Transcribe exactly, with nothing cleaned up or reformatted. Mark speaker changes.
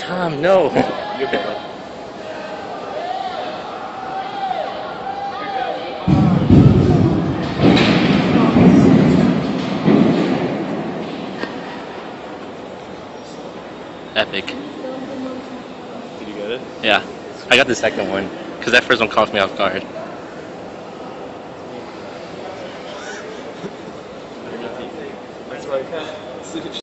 Speaker 1: Tom, no.
Speaker 2: You're good.
Speaker 1: Epic.
Speaker 2: Did you get it?
Speaker 1: Yeah. I got the second one. Because that first one caught me off guard.
Speaker 2: That's why I can't.